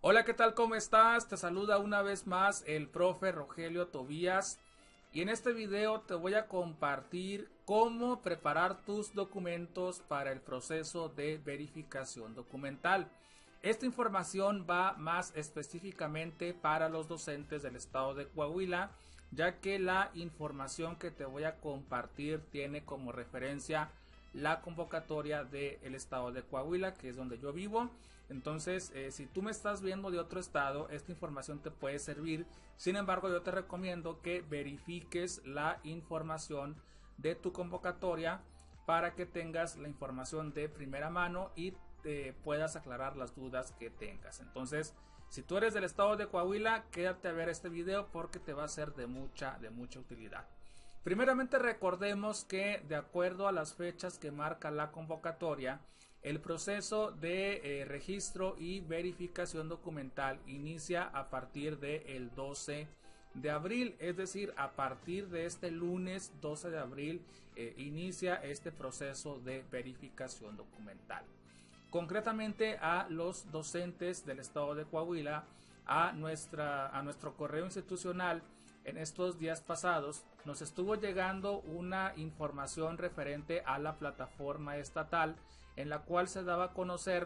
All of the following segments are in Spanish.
Hola, ¿qué tal? ¿Cómo estás? Te saluda una vez más el profe Rogelio Tobías y en este video te voy a compartir cómo preparar tus documentos para el proceso de verificación documental. Esta información va más específicamente para los docentes del estado de Coahuila, ya que la información que te voy a compartir tiene como referencia la convocatoria del estado de Coahuila, que es donde yo vivo. Entonces, si tú me estás viendo de otro estado, esta información te puede servir. Sin embargo, yo te recomiendo que verifiques la información de tu convocatoria para que tengas la información de primera mano y puedas aclarar las dudas que tengas. Entonces, si tú eres del estado de Coahuila, quédate a ver este video porque te va a ser de mucha utilidad. Primeramente recordemos que de acuerdo a las fechas que marca la convocatoria, el proceso de registro y verificación documental inicia a partir del 12 de abril, es decir, a partir de este lunes 12 de abril inicia este proceso de verificación documental. Concretamente a los docentes del estado de Coahuila, a nuestro correo institucional, en estos días pasados nos estuvo llegando una información referente a la plataforma estatal en la cual se daba a conocer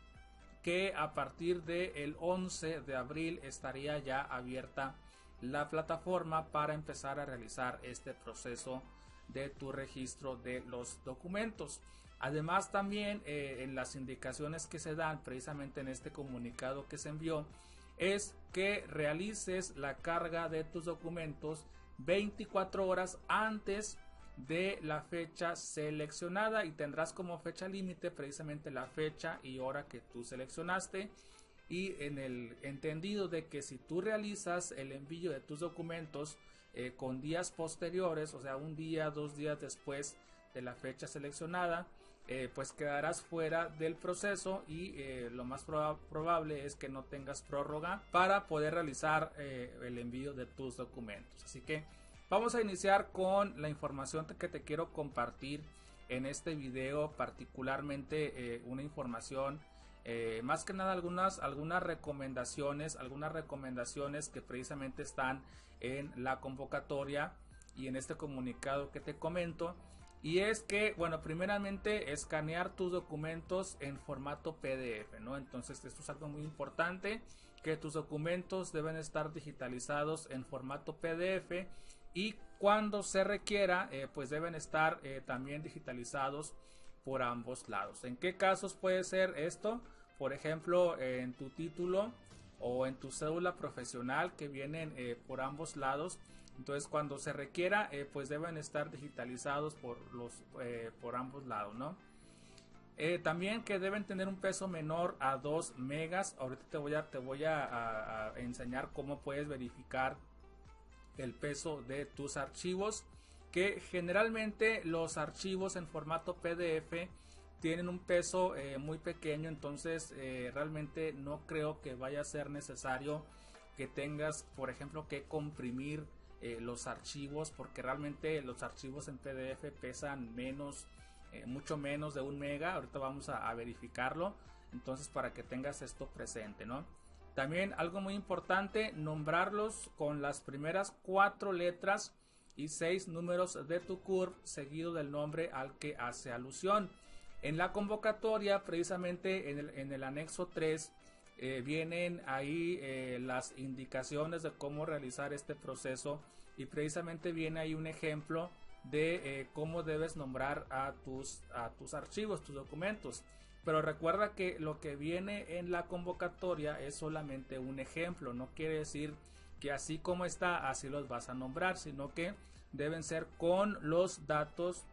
que a partir del 11 de abril estaría ya abierta la plataforma para empezar a realizar este proceso de tu registro de los documentos. Además también en las indicaciones que se dan precisamente en este comunicado que se envió es que realices la carga de tus documentos 24 horas antes de la fecha seleccionada y tendrás como fecha límite precisamente la fecha y hora que tú seleccionaste, y en el entendido de que si tú realizas el envío de tus documentos con días posteriores, o sea un día, 2 días después de la fecha seleccionada, pues quedarás fuera del proceso y lo más probable es que no tengas prórroga para poder realizar el envío de tus documentos. Así que vamos a iniciar con la información que te quiero compartir en este video, particularmente una información más que nada algunas recomendaciones que precisamente están en la convocatoria y en este comunicado que te comento. Y es que, bueno, primeramente escanear tus documentos en formato PDF, ¿no? Entonces esto es algo muy importante, que tus documentos deben estar digitalizados en formato PDF y cuando se requiera, pues deben estar también digitalizados por ambos lados. ¿En qué casos puede ser esto? Por ejemplo, en tu título o en tu cédula profesional que vienen por ambos lados. Entonces cuando se requiera pues deben estar digitalizados por ambos lados, ¿no? También que deben tener un peso menor a 2 megas. Ahorita te voy a enseñar cómo puedes verificar el peso de tus archivos, que generalmente los archivos en formato PDF tienen un peso muy pequeño, entonces realmente no creo que vaya a ser necesario que tengas, por ejemplo, que comprimir los archivos, porque realmente los archivos en PDF pesan menos, mucho menos de 1 mega. Ahorita vamos a verificarlo, entonces para que tengas esto presente, ¿no? También algo muy importante, nombrarlos con las primeras 4 letras y 6 números de tu CURP seguido del nombre al que hace alusión. En la convocatoria, precisamente en el anexo 3, vienen ahí las indicaciones de cómo realizar este proceso y precisamente viene ahí un ejemplo de cómo debes nombrar a tus archivos, tus documentos. Pero recuerda que lo que viene en la convocatoria es solamente un ejemplo, no quiere decir que así como está así los vas a nombrar, sino que deben ser con los datos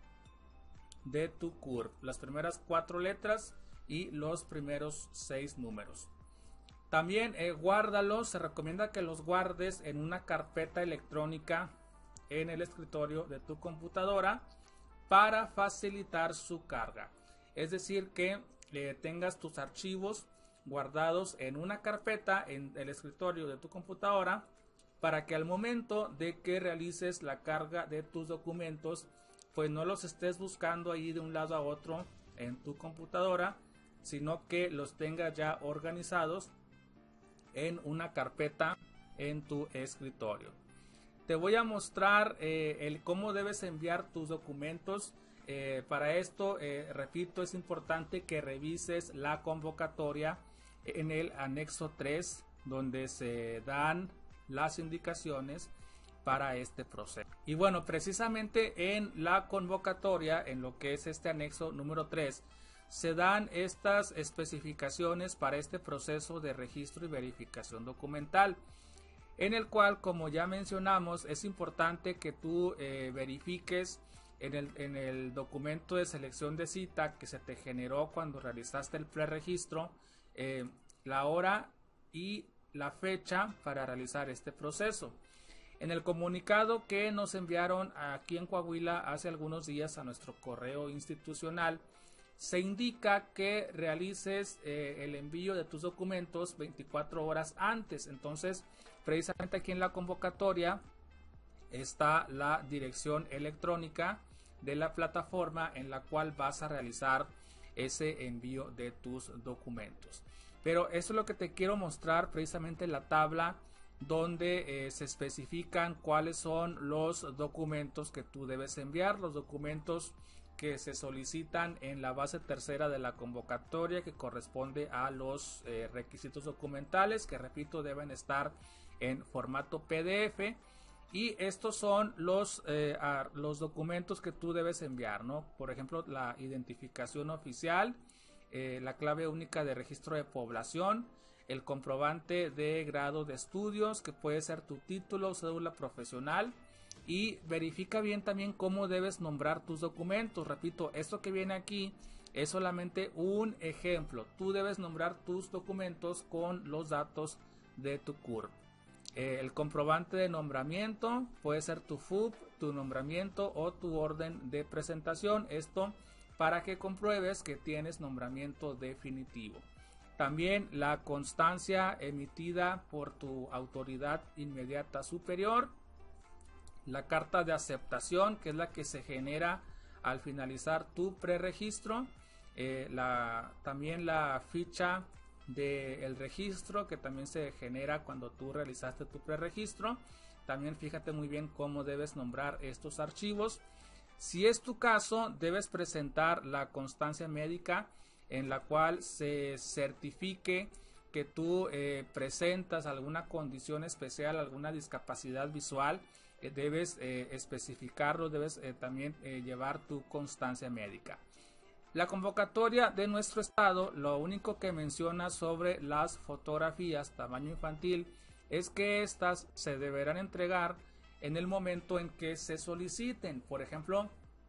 de tu CURP, las primeras 4 letras y los primeros 6 números. También guárdalos, se recomienda que los guardes en una carpeta electrónica en el escritorio de tu computadora para facilitar su carga. Es decir, que tengas tus archivos guardados en una carpeta en el escritorio de tu computadora para que al momento de que realices la carga de tus documentos pues no los estés buscando ahí de un lado a otro en tu computadora, sino que los tengas ya organizados en una carpeta en tu escritorio. Te voy a mostrar cómo debes enviar tus documentos. Para esto, repito, es importante que revises la convocatoria en el anexo 3, donde se dan las indicaciones para este proceso. Y bueno, precisamente en la convocatoria, en lo que es este anexo número 3, se dan estas especificaciones para este proceso de registro y verificación documental, en el cual, como ya mencionamos, es importante que tú verifiques en el documento de selección de cita que se te generó cuando realizaste el preregistro, la hora y la fecha para realizar este proceso. En el comunicado que nos enviaron aquí en Coahuila hace algunos días a nuestro correo institucional, se indica que realices el envío de tus documentos 24 horas antes. Entonces, precisamente aquí en la convocatoria está la dirección electrónica de la plataforma en la cual vas a realizar ese envío de tus documentos. Pero eso es lo que te quiero mostrar, precisamente la tabla donde se especifican cuáles son los documentos que tú debes enviar, los documentos que se solicitan en la base tercera de la convocatoria, que corresponde a los requisitos documentales, que repito, deben estar en formato PDF. Y estos son los documentos que tú debes enviar, ¿no? Por ejemplo, la identificación oficial, la clave única de registro de población, el comprobante de grado de estudios, que puede ser tu título o cédula profesional. Y verifica bien también cómo debes nombrar tus documentos. Repito, esto que viene aquí es solamente un ejemplo. Tú debes nombrar tus documentos con los datos de tu CURP. El comprobante de nombramiento puede ser tu FUP, tu nombramiento o tu orden de presentación. Esto para que compruebes que tienes nombramiento definitivo. También la constancia emitida por tu autoridad inmediata superior. La carta de aceptación, que es la que se genera al finalizar tu preregistro. También la ficha del registro, que también se genera cuando tú realizaste tu preregistro. También fíjate muy bien cómo debes nombrar estos archivos. Si es tu caso, debes presentar la constancia médica en la cual se certifique que tú presentas alguna condición especial, alguna discapacidad visual. Debes especificarlo, debes también llevar tu constancia médica. La convocatoria de nuestro estado, lo único que menciona sobre las fotografías tamaño infantil es que estas se deberán entregar en el momento en que se soliciten. Por ejemplo,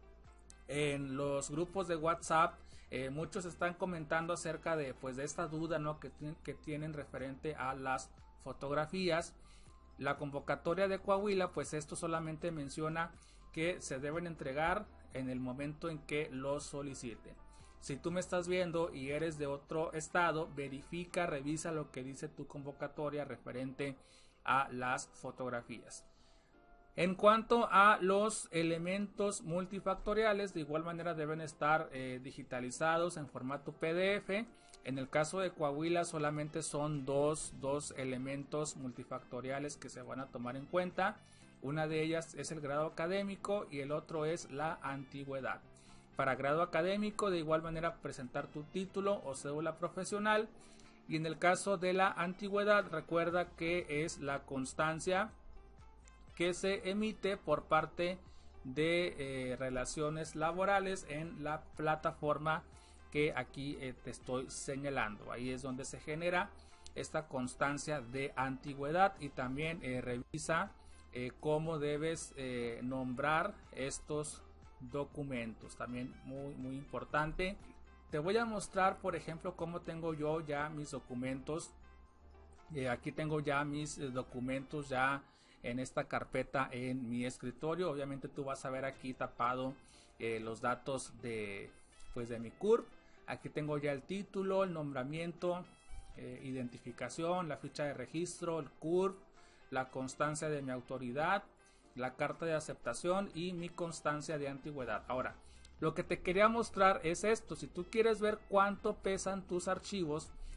en los grupos de WhatsApp muchos están comentando acerca de esta duda, ¿no?, que tienen referente a las fotografías. La convocatoria de Coahuila, pues esto solamente menciona que se deben entregar en el momento en que lo soliciten. Si tú me estás viendo y eres de otro estado, verifica, revisa lo que dice tu convocatoria referente a las fotografías. En cuanto a los elementos multifactoriales, de igual manera deben estar digitalizados en formato PDF. En el caso de Coahuila solamente son dos elementos multifactoriales que se van a tomar en cuenta. Una de ellas es el grado académico y el otro es la antigüedad. Para grado académico, de igual manera presentar tu título o cédula profesional. Y en el caso de la antigüedad, recuerda que es la constancia que se emite por parte de relaciones laborales en la plataforma que aquí te estoy señalando. Ahí es donde se genera esta constancia de antigüedad. Y también revisa cómo debes nombrar estos documentos, también muy importante. Te voy a mostrar, por ejemplo, cómo tengo yo ya mis documentos. Aquí tengo ya mis documentos ya en esta carpeta en mi escritorio. Obviamente tú vas a ver aquí tapado los datos de mi CURP. Aquí tengo ya el título, el nombramiento, identificación, la ficha de registro, el CURP, la constancia de mi autoridad, la carta de aceptación y mi constancia de antigüedad. Ahora, lo que te quería mostrar es esto. Si tú quieres ver cuánto pesan tus archivos,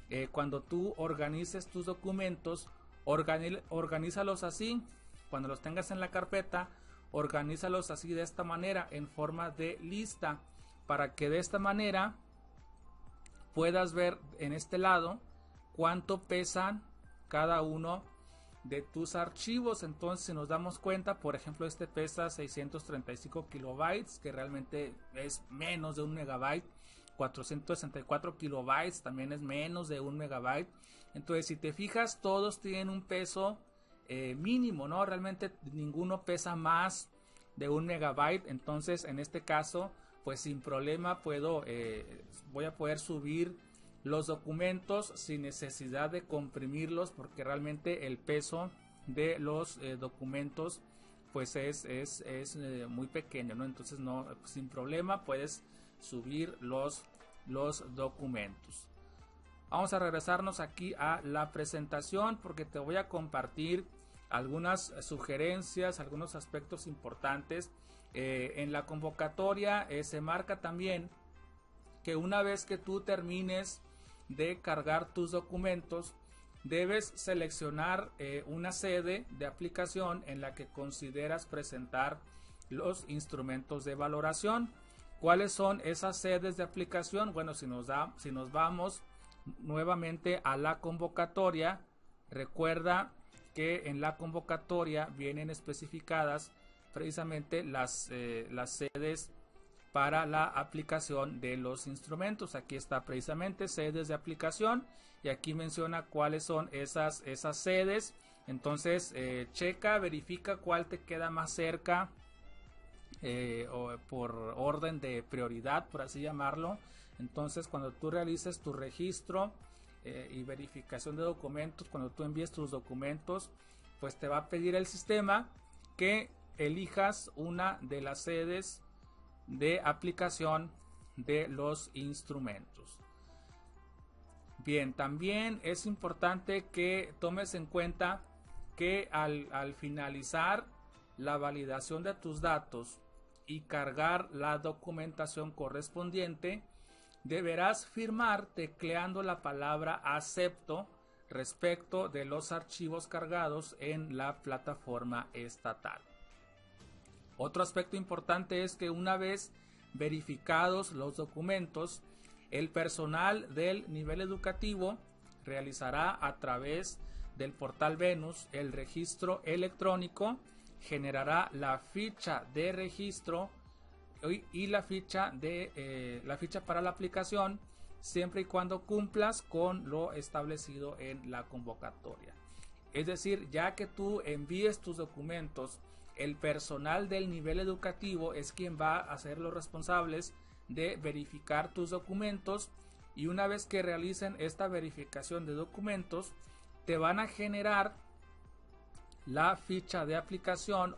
cuando tú organices tus documentos, organízalos así. Cuando los tengas en la carpeta, organízalos así, de esta manera, en forma de lista, para que de esta manera puedas ver en este lado cuánto pesan cada uno de tus archivos. Entonces, si nos damos cuenta, por ejemplo, este pesa 635 kilobytes, que realmente es menos de un megabyte. 464 kilobytes también es menos de un megabyte. Entonces, si te fijas, todos tienen un peso mínimo, ¿no? Realmente ninguno pesa más de un megabyte. Entonces, en este caso, pues sin problema voy a poder subir los documentos sin necesidad de comprimirlos, porque realmente el peso de los documentos pues es muy pequeño, ¿no? Entonces sin problema puedes subir los documentos. Vamos a regresarnos aquí a la presentación, porque te voy a compartir algunas sugerencias, algunos aspectos importantes. En la convocatoria se marca también que una vez que tú termines de cargar tus documentos, debes seleccionar una sede de aplicación en la que consideras presentar los instrumentos de valoración. ¿Cuáles son esas sedes de aplicación? Bueno, si nos vamos nuevamente a la convocatoria, recuerda que en la convocatoria vienen especificadas precisamente las sedes para la aplicación de los instrumentos. Aquí está precisamente sedes de aplicación, y aquí menciona cuáles son esas sedes. Entonces checa, verifica cuál te queda más cerca, o por orden de prioridad, por así llamarlo. Entonces, cuando tú realices tu registro y verificación de documentos, cuando tú envíes tus documentos, pues te va a pedir el sistema que elijas una de las sedes de aplicación de los instrumentos. Bien, también es importante que tomes en cuenta que al finalizar la validación de tus datos y cargar la documentación correspondiente, deberás firmar tecleando la palabra acepto respecto de los archivos cargados en la plataforma estatal. Otro aspecto importante es que una vez verificados los documentos, el personal del nivel educativo realizará a través del portal Venus el registro electrónico, generará la ficha de registro y la ficha para la aplicación, siempre y cuando cumplas con lo establecido en la convocatoria. Es decir, ya que tú envíes tus documentos, el personal del nivel educativo es quien va a ser los responsables de verificar tus documentos, y una vez que realicen esta verificación de documentos, te van a generar la ficha de aplicación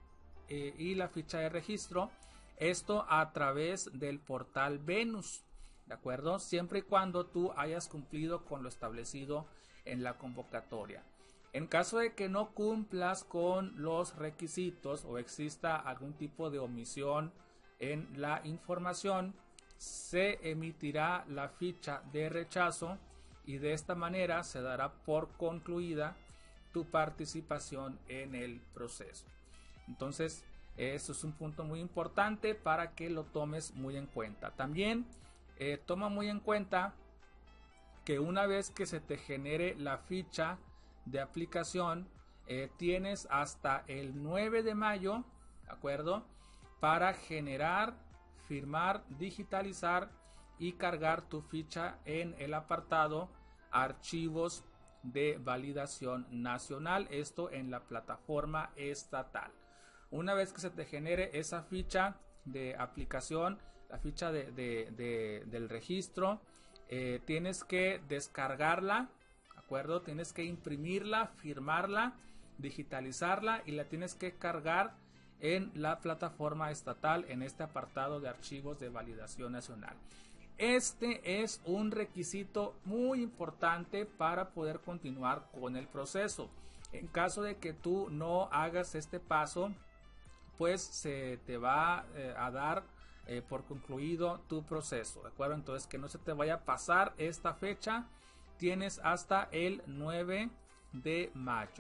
y la ficha de registro, esto a través del portal Venus, ¿de acuerdo? Siempre y cuando tú hayas cumplido con lo establecido en la convocatoria. En caso de que no cumplas con los requisitos o exista algún tipo de omisión en la información, se emitirá la ficha de rechazo, y de esta manera se dará por concluida tu participación en el proceso. Entonces, eso es un punto muy importante para que lo tomes muy en cuenta. También toma muy en cuenta que una vez que se te genere la ficha de aplicación, tienes hasta el 9 de mayo, ¿de acuerdo?, para generar, firmar, digitalizar y cargar tu ficha en el apartado Archivos de Validación Nacional, esto en la plataforma estatal. Una vez que se te genere esa ficha de aplicación, la ficha del registro, tienes que descargarla, ¿de acuerdo? Tienes que imprimirla, firmarla, digitalizarla, y la tienes que cargar en la plataforma estatal en este apartado de Archivos de Validación Nacional. Este es un requisito muy importante para poder continuar con el proceso. En caso de que tú no hagas este paso, pues se te va a dar por concluido tu proceso, ¿de acuerdo? Entonces, que no se te vaya a pasar esta fecha tienes hasta el 9 de mayo.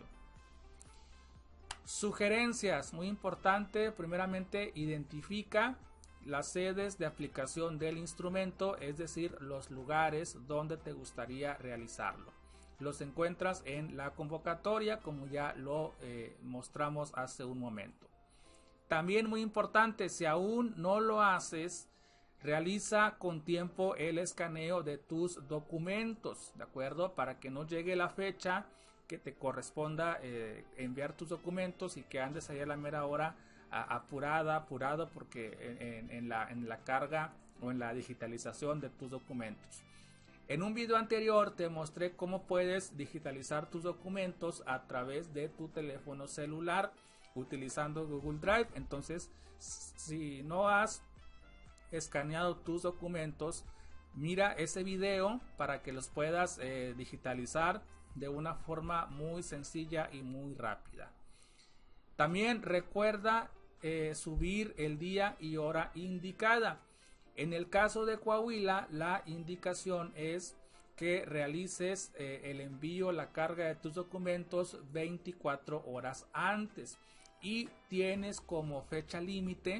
Sugerencias, muy importante. Primeramente, identifica las sedes de aplicación del instrumento, es decir, los lugares donde te gustaría realizarlo. Los encuentras en la convocatoria, como ya lo mostramos hace un momento. También muy importante, si aún no lo haces, realiza con tiempo el escaneo de tus documentos, ¿de acuerdo? Para que no llegue la fecha que te corresponda enviar tus documentos y que andes ahí a la mera hora apurado porque en la carga o en la digitalización de tus documentos. En un video anterior te mostré cómo puedes digitalizar tus documentos a través de tu teléfono celular utilizando Google Drive. Entonces, si no has escaneado tus documentos, mira ese video para que los puedas digitalizar de una forma muy sencilla y muy rápida. También recuerda subir el día y hora indicada. En el caso de Coahuila, la indicación es que realices el envío, la carga de tus documentos 24 horas antes y tienes como fecha límite,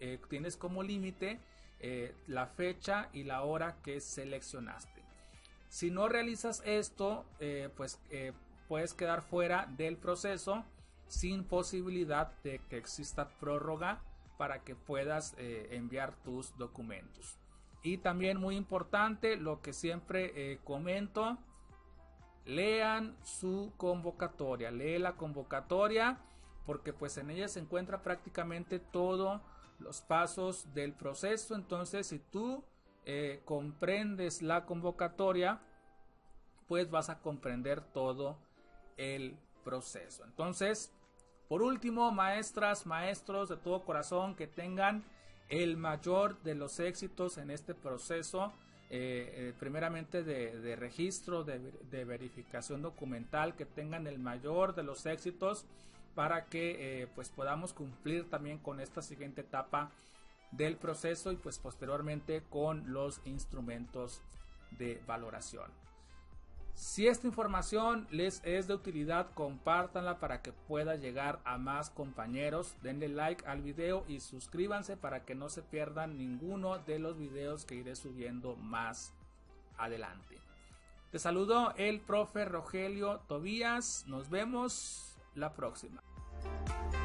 la fecha y la hora que seleccionaste. Si no realizas esto, puedes quedar fuera del proceso sin posibilidad de que exista prórroga para que puedas enviar tus documentos. Y también muy importante, lo que siempre comento, lean su convocatoria, lee la convocatoria porque pues en ella se encuentra prácticamente todos los pasos del proceso. Entonces, si tú comprendes la convocatoria, pues vas a comprender todo el proceso. Entonces, por último, maestras, maestros, de todo corazón, que tengan el mayor de los éxitos en este proceso, primeramente de registro, de verificación documental, que tengan el mayor de los éxitos para que pues podamos cumplir también con esta siguiente etapa del proceso y pues posteriormente con los instrumentos de valoración. Si esta información les es de utilidad, compártanla para que pueda llegar a más compañeros. Denle like al video y suscríbanse para que no se pierdan ninguno de los videos que iré subiendo más adelante. Te saludo el profe Rogelio Tobías. Nos vemos la próxima.